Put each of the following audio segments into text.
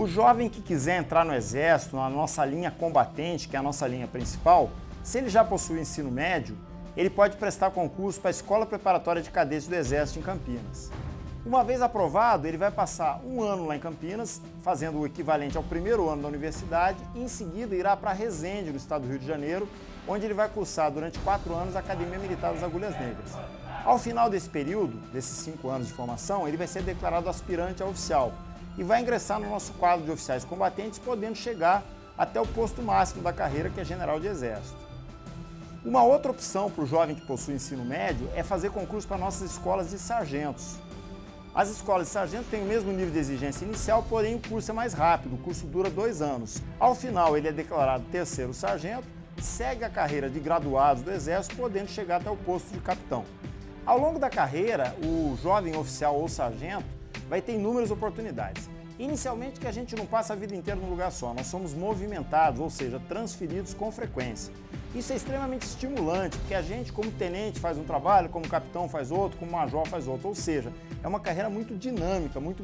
O jovem que quiser entrar no Exército, na nossa linha combatente, que é a nossa linha principal, se ele já possui ensino médio, ele pode prestar concurso para a Escola Preparatória de Cadetes do Exército em Campinas. Uma vez aprovado, ele vai passar um ano lá em Campinas, fazendo o equivalente ao primeiro ano da universidade, e em seguida irá para Resende, no estado do Rio de Janeiro, onde ele vai cursar durante 4 anos a Academia Militar das Agulhas Negras. Ao final desse período, desses 5 anos de formação, ele vai ser declarado aspirante a oficial e vai ingressar no nosso quadro de oficiais combatentes, podendo chegar até o posto máximo da carreira, que é general de exército. Uma outra opção para o jovem que possui ensino médio é fazer concurso para nossas escolas de sargentos. As escolas de sargentos têm o mesmo nível de exigência inicial, porém o curso é mais rápido, o curso dura 2 anos. Ao final ele é declarado terceiro sargento, segue a carreira de graduados do Exército, podendo chegar até o posto de capitão. Ao longo da carreira, o jovem oficial ou sargento vai ter inúmeras oportunidades. Inicialmente que a gente não passa a vida inteira num lugar só, nós somos movimentados, ou seja, transferidos com frequência. Isso é extremamente estimulante, porque a gente, como tenente, faz um trabalho, como capitão faz outro, como major faz outro, ou seja, é uma carreira muito dinâmica, muito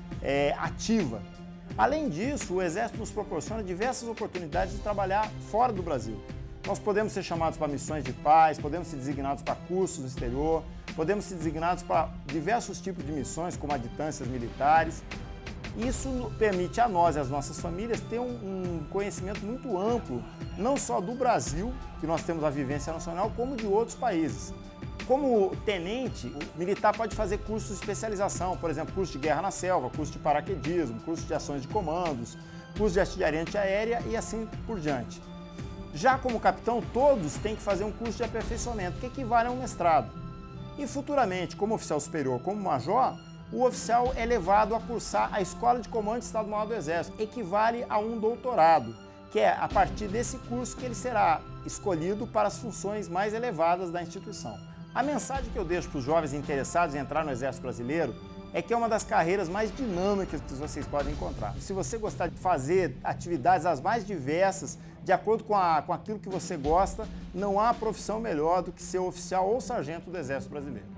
ativa. Além disso, o Exército nos proporciona diversas oportunidades de trabalhar fora do Brasil. Nós podemos ser chamados para missões de paz, podemos ser designados para cursos no exterior, podemos ser designados para diversos tipos de missões, como aditâncias militares. Isso permite a nós e às nossas famílias ter um conhecimento muito amplo, não só do Brasil, que nós temos a vivência nacional, como de outros países. Como tenente, o militar pode fazer cursos de especialização, por exemplo, curso de guerra na selva, curso de paraquedismo, curso de ações de comandos, curso de artilharia antiaérea e assim por diante. Já como capitão, todos têm que fazer um curso de aperfeiçoamento, que equivale a um mestrado. E futuramente, como oficial superior, como major, o oficial é levado a cursar a Escola de Comando de Estado-Maior do Exército, equivale a um doutorado, que é a partir desse curso que ele será escolhido para as funções mais elevadas da instituição. A mensagem que eu deixo para os jovens interessados em entrar no Exército Brasileiro é que é uma das carreiras mais dinâmicas que vocês podem encontrar. Se você gostar de fazer atividades as mais diversas, de acordo com aquilo que você gosta, não há profissão melhor do que ser oficial ou sargento do Exército Brasileiro.